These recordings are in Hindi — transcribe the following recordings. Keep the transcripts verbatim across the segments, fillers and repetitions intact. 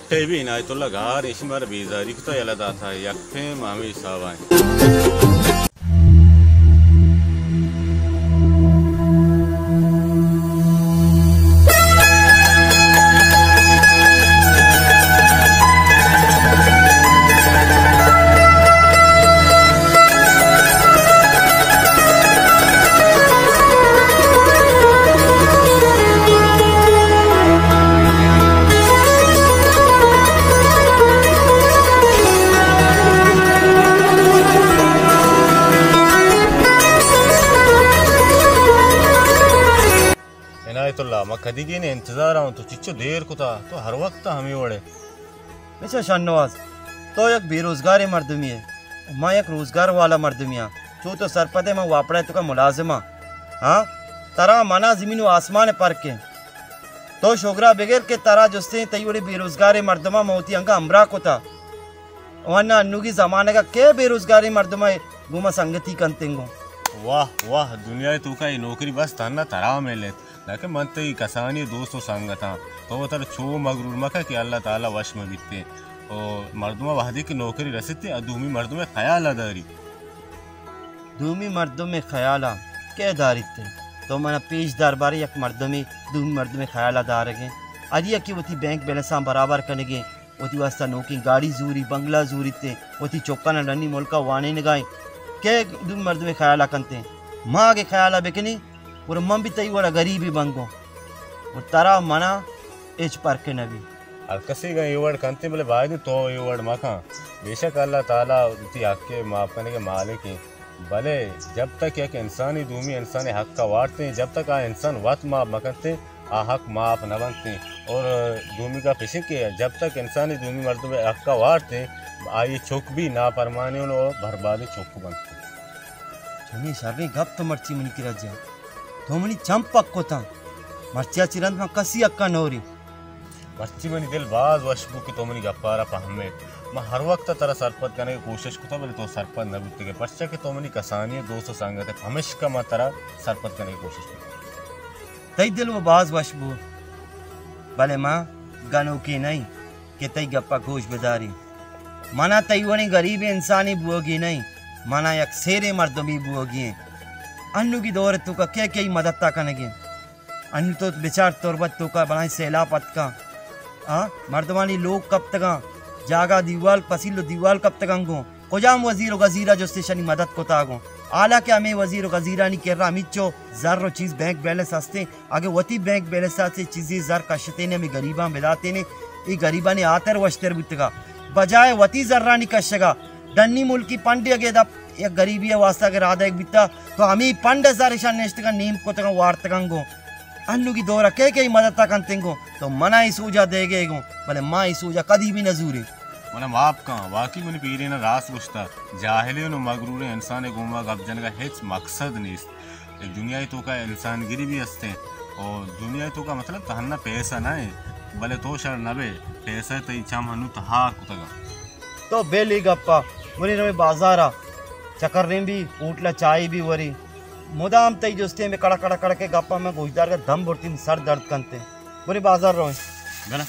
वट्टे भी इनायतुल्लाह गार इशमर बीजारी को तो यलदा था यक्फे मामी सावाई मैं कदी के ने इंतजार आऊं तो चिच्चो देर को था तो हर वक्त हमें वड़े अच्छा शाहनवाज तो एक बेरोजगार मर्दमी है मैं एक रोजगार वाला मर्दमिया चो तो सरपदे में वापड़ा तो का मुलाजिमा हाँ तरा मना जमीन व आसमान पर के तो शोगरा बगैर के तरा जुस्ते तई बड़े बेरोजगार मर्दमा मोती अंका अमरा को था वरना अन्नू की जमाने का के बेरोजगारी मर्दमा गुमा संगति कंतेंगो वाह वाह दुनिया तू का नौकरी बस तन्ना तराव में ले लेकिन मन तो कसानी दोस्तों संगता तो वो तर छो मगरूर मका कि अल्लाह ताला वश में बीतते और मर्दमा वाहदी की नौकरी रसीते अदूमी मर्दों में ख्याल दारी दूमी मर्दों में ख्याल क्या दारी थे तो मना पेश दरबारी एक मर्दों में दूमी मर्दों में ख्याल दार गए अरिया की वो बैंक बैलेंस बराबर करेंगे वो वास्ता नौकरी गाड़ी जूरी बंगला जूरी थे वो चौका न रनी मुल्का वाने न गाए क्या दूमी मर्दों में ख्याल करते माँ के ख्याल बेकनी और मम भी तई वाला गरीबी बंगो और तरा मना एच पर के नबी अलकसी का ये वर्ड कंते बोले बाद तो ये वर्ड मका बेशक अल्लाह ताला उती हक के माफ करने के मालिक हैं भले जब तक एक इंसानी दूमी इंसानी हक का वाटते हैं जब तक आ इंसान वत माफ मकते आ हक माफ न बनते और दूमी का पिछे के जब तक इंसानी दूमी मर्दों में हक का वाटते आई चौक भी ना परमाने और बर्बादी चौक बनते चनी सारे गप तो मर्ची मनी की रजा तो मनी चंपक को था मर्चिया चिरंद में कसी अक्का नोरी मर्ची मनी दिल बाज वशबू की तो मनी गप्पारा पहमे मैं हर वक्त तरह सरपत करने की कोशिश को था बोले तो सरपत न बुते के पर्चा के तो मनी कसानी दोस्तों संगत है हमेशा का मैं तरह सरपत करने की कोशिश की तई दिल वो बाज वशबू भले माँ गनो की नहीं कि तई गप्पा गोश बदारी माना तई वनी गरीब इंसानी बुओगी नहीं माना एक सेरे मर्दों भी बुओगी अन्नू की दौर तो का क्या क्या ही मदद ता कनेगे अन्नू तो बेचार तौरबत तो का बनाई सेला पत का हाँ मर्दवानी लोग कब तक जागा दीवाल पसीलो दीवाल कब तक अंगो कोजाम वजीर व गजीरा जो स्टेशन मदद को तागो आला क्या हमें वजीर व गजीरा नहीं कह रहा मिचो जर चीज बैंक बैलेंस हंसते आगे वती बैंक बैलेंस से चीजें जर कशते ने हमें गरीबा मिलाते ने ये गरीबा ने आतर वश्तर बुतगा बजाय वती जर्रा नहीं कशगा डन्नी मुल्क की पंड अगे एक गरीबी वास्ता के राधा एक बिता तो हमें पंड हजार ईशान नेस्ट का नीम को तक वार्त कंगो अन्नू की दौरा के के मदद तक अंतेंगो तो मना ही सूजा देगे गो भले माँ ही सूजा कदी भी नजूरे मना माप का वाकई मुनि पीरे ना रास गुश्ता जाहिले नो मगरूर इंसान गुमा गबजन का हेच मकसद नहीं दुनिया तो का इंसान गिरी भी हंसते और दुनिया तो का मतलब तहन्ना पैसा ना है भले तो शर नबे पैसा तो इच्छा हनु तहा कुतगा तो बेली गप्पा मुनि रमे बाजारा चक्कर ने भी ऊटला चाय भी वरी मुदाम तई जोस्ते में कड़ा कड़ा कड़ा के गप्पा में गोजदार का दम बोलती सर दर्द करते मुनि बाजार रहो गला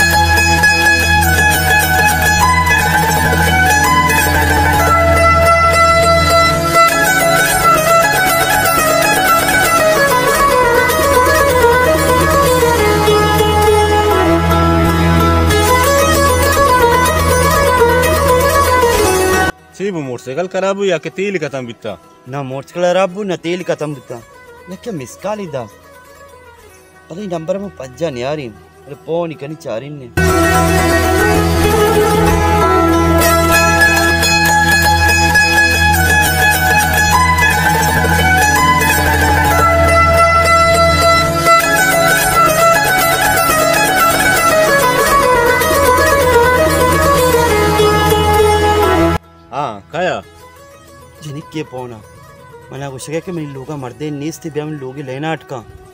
वो मोटरसाइकिल खराब या के तेल खत्म बिता ना मोटरसाइकिल खराब ना तेल खत्म बिता ना क्या मिसकाल इदा अरे नंबर में पज्जा नहीं आ रही अरे पो नहीं कनी चारी ने काया जनिक के पौना मना कुछ के मेरी लोगा मर्दे नीस थे हम लोग लेना अटका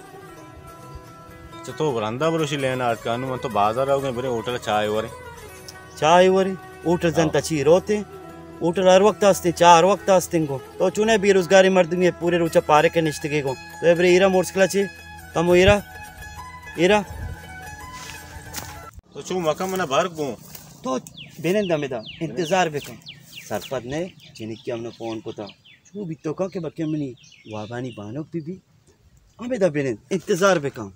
अच्छा तो बरंदा बरोशी लेना अटका नु तो बाजार आओगे बरे होटल चाय वरे चाय वरे होटल जन तची रोते होटल हर वक्त हस्ते चाय हर वक्त हस्ते को तो चुने बेरोजगारी मर्द में पूरे रोचा पारे के निश्चित को तो एवरे ईरा मोटरसाइकिल चे कम ईरा ईरा तो चू मका मना बार गो तो बेने दमेदा इंतजार बेकम सरपद ने जिनकी हमने फोन को था चू भी तो का के बके मनी वाबानी बानो पीबी हमें दा बेने इंतजार बेकम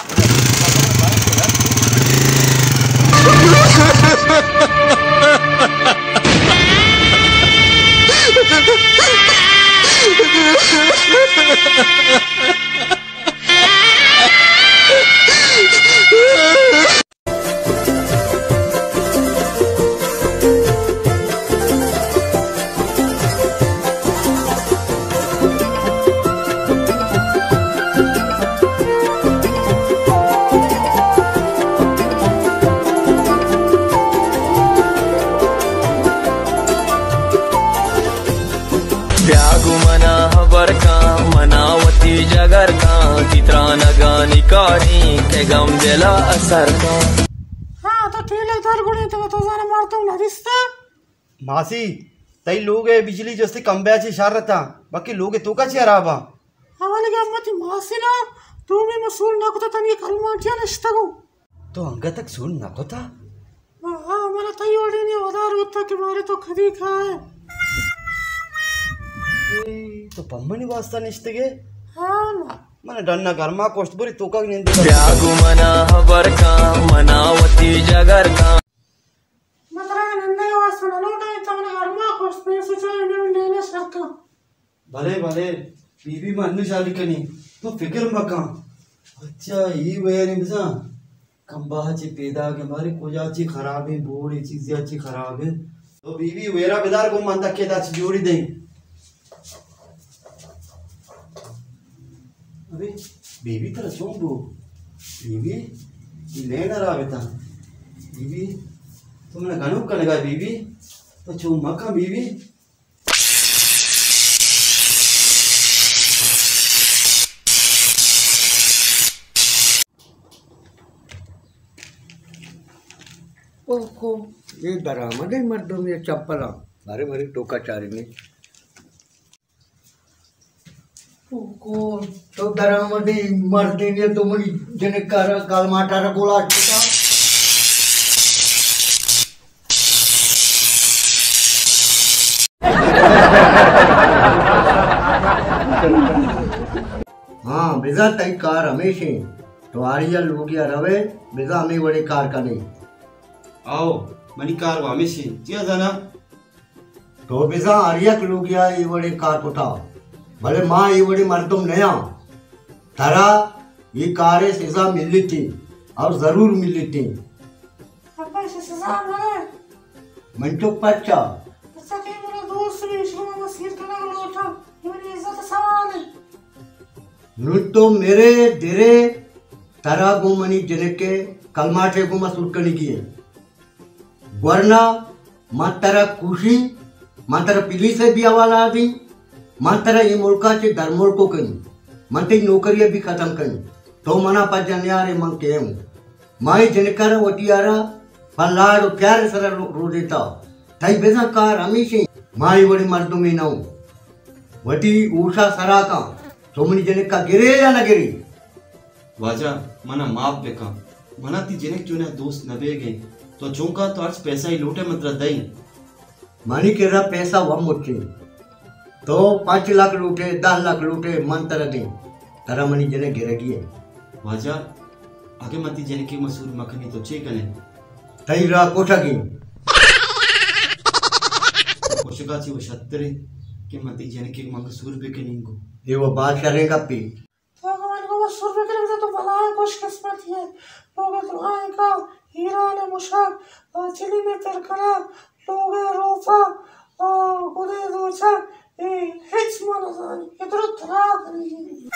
मनावती जगर का चित्रा नगानी कारी के गम दिला असर का हाँ तो ठेले दर गुणी तो तो जाने मारता हूँ नरिस्ता मासी तई लोग है बिजली जस्ती कम ब्याची शारता बाकी लोग तो का चेहराबा हमारे क्या मत मासी ना तू भी मसूल ना को तो तनी कलमा क्या निश्ता को तो अंग तक सुन ना को था हाँ हमारा तई ओडी नहीं उधार होता के बारे तो खदी खाए तो पम्मनी वास्ता निश्तगे हाँ ना मन डन्ना गर्मा कोस्ट बुरी तो का निंद त्यागु मना हबर का मनावती जगर का मतलब नन्ने वास्ता ना लोटा है तो मैंने गर्मा कोस्ट में सोचा इन्हें लेने सकता भले भले बीबी में अन्य शादी करनी तो फिक्र मका अच्छा ये वे नहीं बिसा कंबा ची पैदा के मारे कोजाची खराब है बोड़ी चीजें अच्छी खराब है तो बीबी वेरा बेदार को मन तक के दाच जोड़ी दे अबे बीबी तरह चोंबो बीबी ये लेना रहा बेटा बीबी तुमने गणु कनेगा बीबी तो चों मका बीबी ओको ये दरामदे मर्दों ये चप्पला मारे मारे टोका चारी ने ओको तो दरामदे मर्दे ने तो मुनी जने कर काल माटारा गोला टोका हाँ बेजा तई कार हमेशा तो आरिया लोगिया रवे बेजा हमें बड़े कार का नहीं आओ मनी कार वामे से जिया जाना तो बिजा आर्यक लोगिया ये बड़े कार को था भले माँ ये बड़ी मर्दुम नया तारा ये कारें सजा मिली थी और जरूर मिली थी अब ऐसे सजा मिले मंटो पच्चा अच्छा कि मेरा दोस्त भी इसको मैं मसीर करने को लोटा ये मेरी इज्जत सवाल है नु तो मेरे देरे तारा को मनी जनके कलमाटे को मसूर करने की है वरना मातरा खुशी मातरा पिली से भी हवाला दी मातरा ये मुल्का से धर्मोल को कहीं मंत्री नौकरियां भी खत्म कहीं तो मना पर जन्यारे मंग के हूँ माई जनकर वटियारा पल्लाड़ प्यारे सरा रो देता थाई बेजा कार हमेशा माई बड़ी मर्दों में ना वटी ऊषा सरा का तो मनी जने का गिरे या न गिरी वाजा मना माफ बेका मना ती जने क्यों ना दोस्त नबे गए तो चौंका तो आज पैसा ही लूटे मत दई मानी के रहा पैसा वह मुट्ठी तो पाँच लाख लूटे दस लाख लूटे मन तरह दे तारा मनी जने गिरे की है वाजा आगे मती जने की मसूर मखनी तो चे कने तई रहा कोठा की कोशिका ची वो शत्रे के मती जने की मंगसूर पे के निंगो ये वो बात करेगा पी तो हमारे को मसूर पे करेंगे तो भला है कुछ किस्मत है लोग तो आएगा हीरा ने मुशाक चिली में तरकरा लोग रोफा और गुदे दोचा ए हिच माना जानी इधर तरा करेगी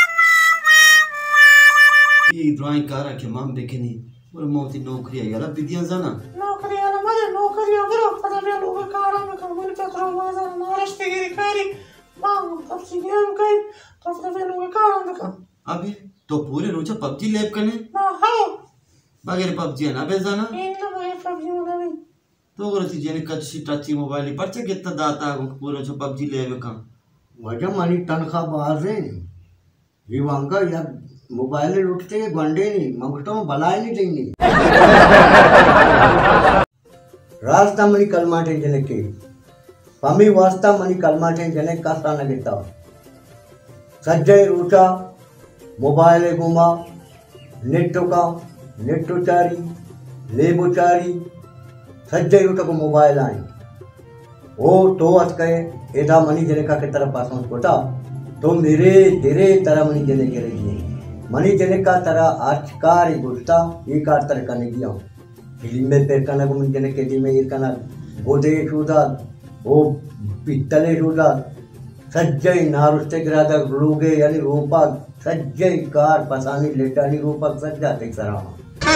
ये ड्राइंग कारा के माम बेकनी और मोती नौकरी है यार विद्या जाना नौकरी आना मजे नौकरी अबरो पता भी लोग कारा में काम नहीं पकड़ो मजा नारस्ते गिरी कारी मांग तब सी गेम कई तो फिर वे लोग कारा में काम अबे तो पूरे रोजा पबजी लैब कने ना हां बगैर पबजी ना बेजाना इन तो मैं पबजी में नहीं तो अगर ती जने कच्ची टची मोबाइल पर से कितना दाता पूरे जो पबजी लैब का वजह मानी तनखा बाहर से ये वांगा या मोबाइल लुटते गंडे नहीं मंगता हूँ भलाई नहीं देंगे रास्ता मनी कलमाटे जनके पमी वास्ता मनी कलमाटे जने कास्ता नगेता सज्जय रूटा मोबाइल गुमा नेटो का नेटो चारी लेबो चारी सज्जय रूटा को मोबाइल आई ओ तो अस कहे एदा मनी जने का के तरफ पास कोटा तो मेरे तेरे तरह मनी जने के रही मनी जने का तरह आचकार गुस्ता ये कार तरह करने गया फिल्म में पेर करना को मनी जने के दी में ये करना गोदे शूदा वो पित्तले शूदा सज्जय नारुस्ते ग्रादा लोगे यानी रूपा सज्जय कार पसानी लेटानी रूपा सज्जा ते सरामा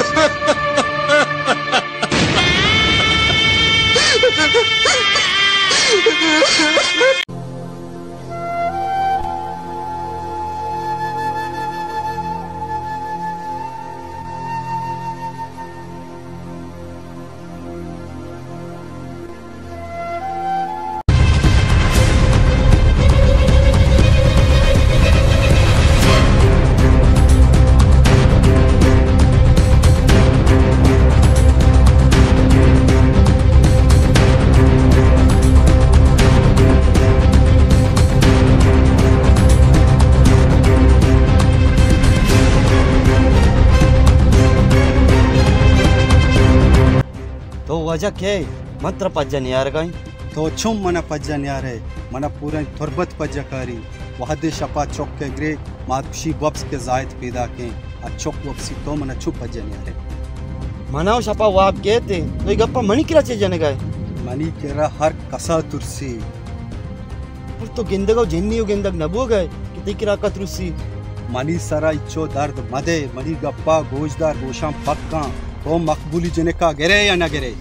तो वजह क्या है मंत्र पज्जन यार गई तो छुम मना पज्जन यार है मना पूरा तुरबत पज्जकारी वहदे शपा चौक के ग्रे मातशी वब्स के जायद पैदा के अच्छोक वब्सी तो मना छुप पज्जन यार है मनाओ शपा वाप के थे तो ये गप्पा मनी किरा चे जने गए मनी केरा हर कसा तुरसी पर तो गिंदगो जिन्नी गिंदग नबो गए कितनी किरा का तुरसी मनी सरा इच्छो दर्द मदे मनी गप्पा गोजदार गोशाम पक्का तो मकबूली जने का गिरे या ना गिरे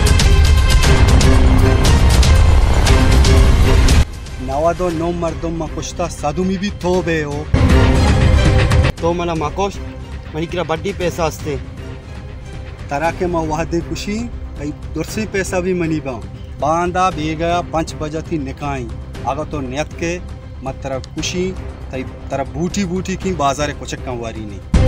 नवादो नो मर्दों मा कुश्ता सादुमी भी तो बे हो तो मना माकोश मनी किरा बड्डी पैसा हस्ते तरह के मा वादे खुशी कई दुरसी पैसा भी मनी बा बांदा बेगा पंच बजा थी निकाई आगा तो नियत के मत तरह खुशी तई तरह बूटी बूटी की बाजारे कुछ कंवारी नहीं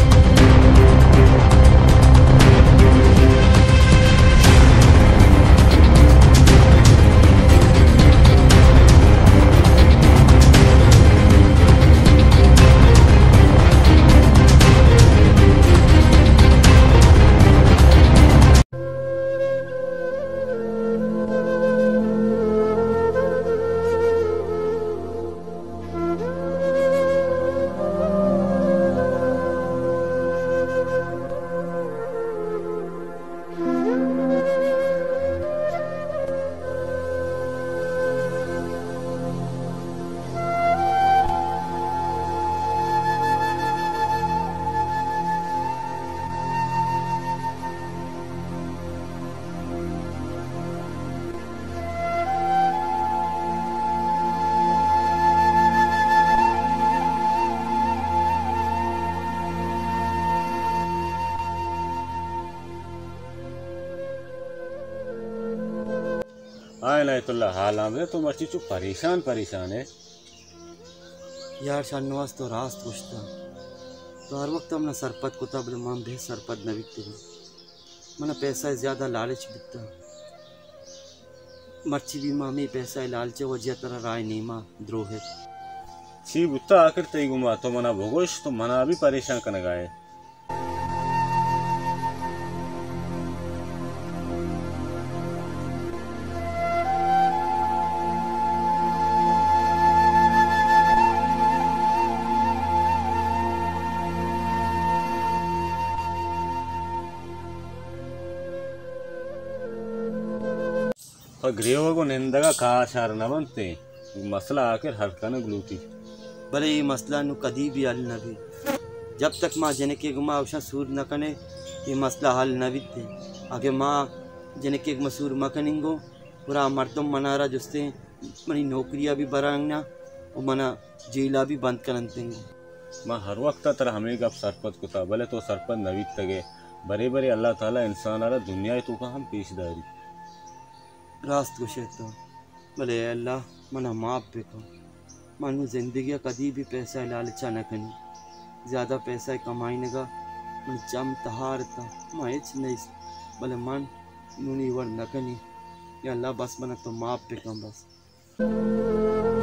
आए नायतुल्ला हाल आमने तो मर्ची चुप परेशान परेशान है यार शानवास तो रास्त पूछता तो हर वक्त हमने सरपत को तब माम भे सरपत न बिकते मना पैसा ज़्यादा लालच बिकता मर्ची भी मामी पैसा लालचे वजह तरह राय नीमा द्रोह है छी बुत्ता आखिर तई गुमा तो मना भोगोश तो मना भी परेशान करने गए और ग्रेवा को निंदगा कहा शार न बनते मसला आखिर हर कन ग्लूती भले ये मसला नु कदी भी हल न भी जब तक माँ जने के गुमा अवशा सूर न कने ये मसला हल न बीते आगे माँ जने के मसूर मकनिंगो पूरा मर्दम मनारा जुस्ते मनी नौकरियाँ भी बरांगना और मना जेला भी बंद करनतेंगे माँ हर वक्त तरह हमें गप सरपत को था भले तो सरपत नवीत तगे बरे बरे अल्लाह ताला इंसान आला दुनिया तो का हम पेशदारी रास्त कुछ तो भले अल्लाह मना माप पे को मानू जिंदगी कदी भी पैसा लालचा न कनी ज़्यादा पैसा कमाई नगा मन जम तहार था माइच नहीं भले मन नूनी वर नकनी या अल्लाह बस मना तो माफ पे कम बस